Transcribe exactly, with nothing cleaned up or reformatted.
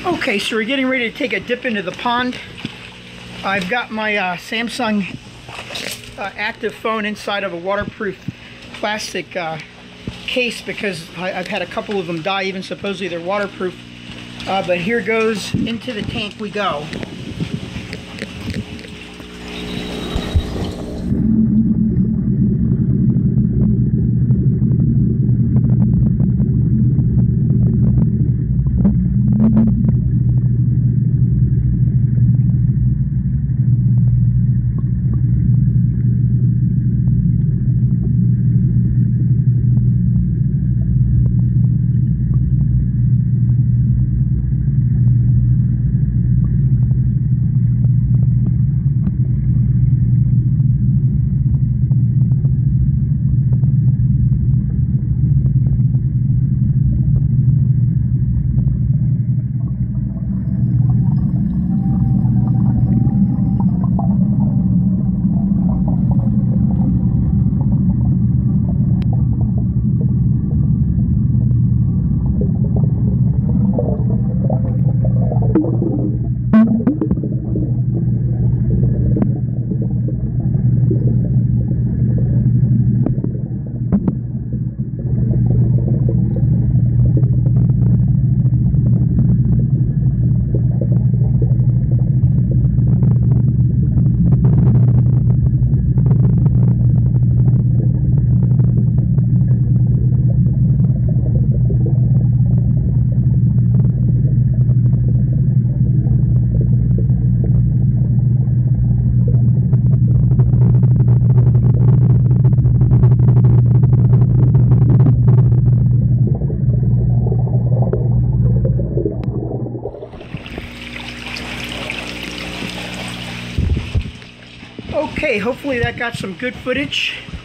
Okay, so we're getting ready to take a dip into the pond. I've got my uh, Samsung uh, active phone inside of a waterproof plastic uh, case because I, I've had a couple of them die, even supposedly they're waterproof. Uh, but here goes, into the tank we go. Okay, hopefully that got some good footage.